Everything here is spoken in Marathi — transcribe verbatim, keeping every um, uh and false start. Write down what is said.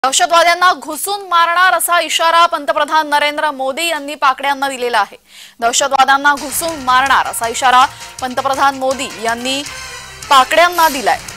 दहशतवाद्यांना घुसून मारणार असा इशारा पंतप्रधान नरेंद्र मोदी यांनी पाकड्यांना दिलेला आहे। दहशतवाद्यांना घुसून मारणार असा इशारा पंतप्रधान मोदी यांनी पाकड्यांना दिलाय।